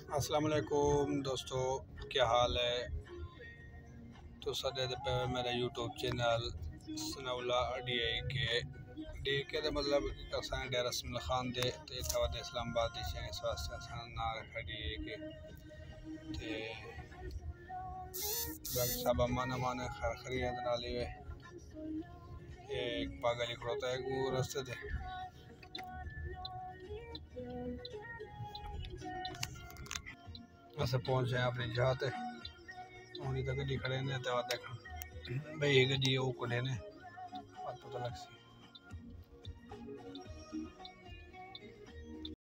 अस्सलाम वालेकुम दोस्तों, क्या हाल है। तो सदे पे मेरा यूट्यूब चैनल सनाउल्ला DK का मतलब असां डेरा रस्म खान दे ते तवद इस्लामाबाद दे शहर इस वास्ते असां ना रखा DK ते बाकी सब अमान अमान खरियात नाले वे एक पागल खड़ोता है वो रास्ते दे अस पहुंच जाए अपनी जगह ते उन्हीं तक गड्डी खड़े ने तो देख भाई गड्डी वो कुड़े ने पता लग सी।